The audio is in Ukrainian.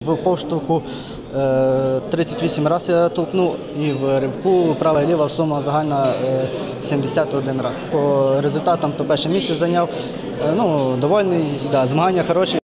В поштовху 38 разів я толкнув і в ривку права і ліва сума загальна 71 раз. По результатам то перше місце зайняв. Довольний, змагання хороші.